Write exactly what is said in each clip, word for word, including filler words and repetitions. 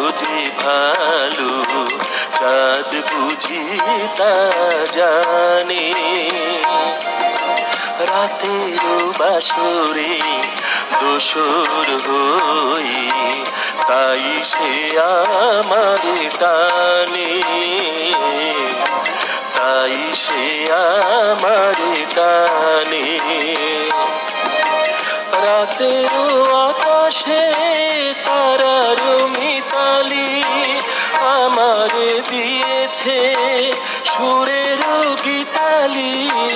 যে ভালো চাঁদ বুঝি তা জানে রাতের বাসরে দোসর হই তাই সে আমার টানে তাই সে আমার টানে রাতের আকাশে তারার মিতালি আমার দিয়েছে সুরের গীতালি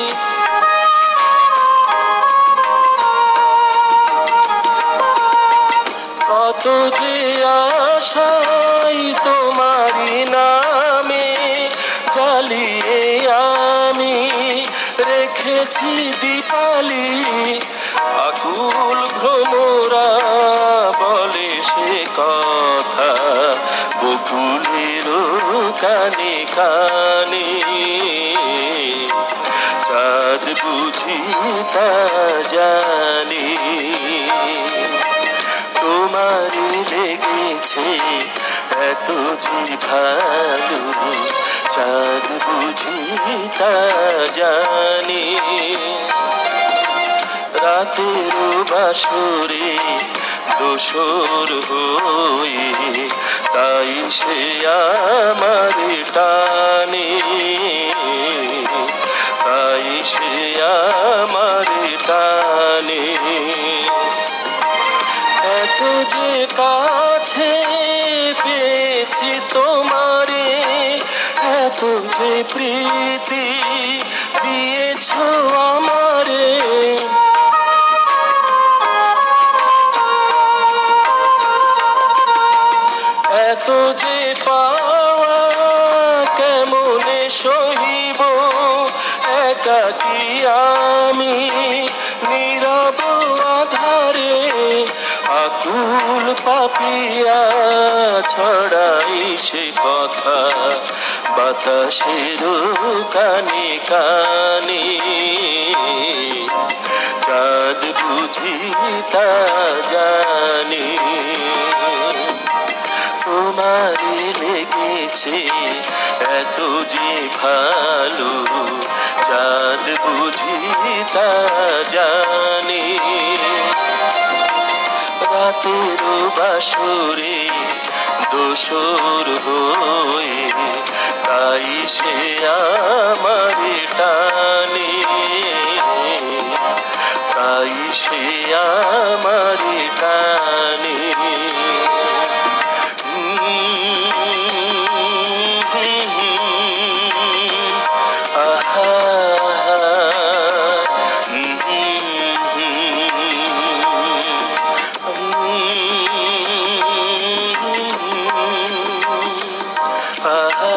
কত যে আশাই তোমারি নামে জ্বালিয়ে আমি রেখেছি দীপালি আকুল ভ্রমরা বলে সে কথা বকুলের কানে কানে চাঁদ বুঝি তা জানি তোমারে লেগেছে এত যে ভালো চাঁদ বুঝি তা জানি রাতের বাসরে দোসর হয়ে তাই সে আমার টানে তাই সে আমার টানে এত যে কাছে পেয়েছি তোমারে এত যে প্রীতি দিয়েছ আমারে এত যে পাওয়া কেমনে সহিব একাকী আমি নীরব আধারে আকুল পাপিয়া ছড়াই সে কথা বাতাসের কানে কানে চাঁদ বুঝি তা জানি তোমারে লেগেছে এত যে ভালো চাঁদ বুঝি তা জানি রাতের বাসরে দোসর হয়ে তাই সে আমার টানে তাই সে আমার টানে Ah